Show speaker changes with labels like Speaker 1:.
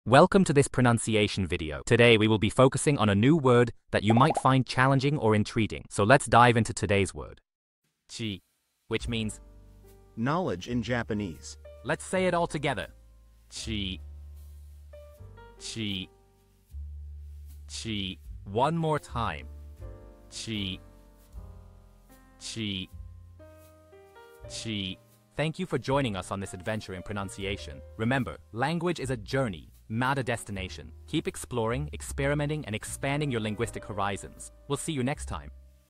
Speaker 1: Welcome to this pronunciation video. Today we will be focusing on a new word that you might find challenging or intriguing. So let's dive into today's word. Chi, which means
Speaker 2: knowledge in Japanese.
Speaker 1: Let's say it all together. Chi. Chi. Chi. One more time. Chi. Chi. Chi. Thank you for joining us on this adventure in pronunciation. Remember, language is a journey, not a destination. Keep exploring, experimenting, and expanding your linguistic horizons. We'll see you next time.